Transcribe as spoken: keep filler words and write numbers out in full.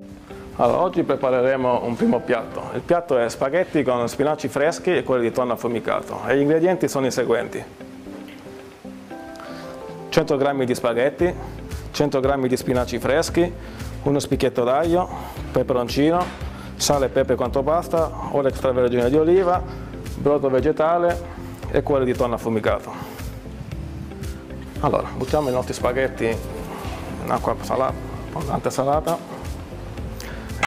Allora, oggi prepareremo un primo piatto. Il piatto è spaghetti con spinaci freschi e quelli di tonno affumicato. E gli ingredienti sono i seguenti: cento grammi di spaghetti, cento grammi di spinaci freschi, uno spicchietto d'aglio, peperoncino, sale e pepe quanto basta, olio extravergine di oliva, brodo vegetale e quelli di tonno affumicato. Allora, buttiamo i nostri spaghetti in acqua salata, abbondante salata.